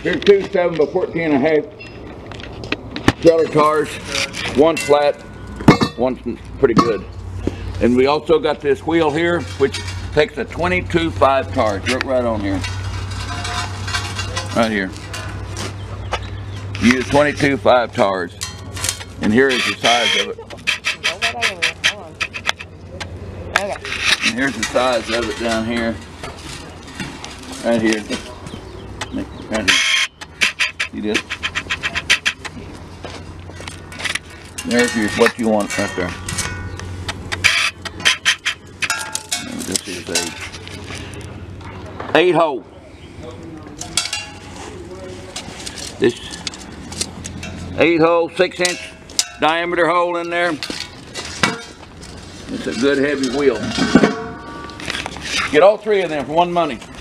Here's two 7 by 14.5 trailer cars. One flat, one's pretty good. And we also got this wheel here, which takes a 22.5 tires. Right on here. Right here. Use 22.5 tires. And here is the size of it. Okay. And here's the size of it down here. Right here. Right here. See this? There's what you want right there. And this is a 8-hole. This 8-hole, 6-inch diameter hole in there. It's a good heavy wheel. Get all 3 of them for one money.